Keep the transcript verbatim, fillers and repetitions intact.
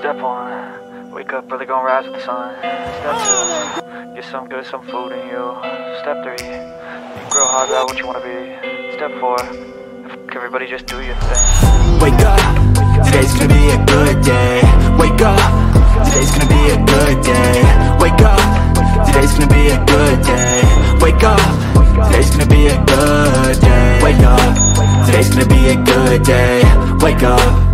Step one, wake up early, gonna rise with the sun. Step two, get some good, some food in you. Step three, you grow hard about what you wanna be. Step four, everybody just do your thing. Wake up, today's gonna be a good day. Wake up, today's gonna be a good day. Wake up, today's gonna be a good day. Wake up, today's gonna be a good day. Wake up, today's gonna be a good day. Wake up.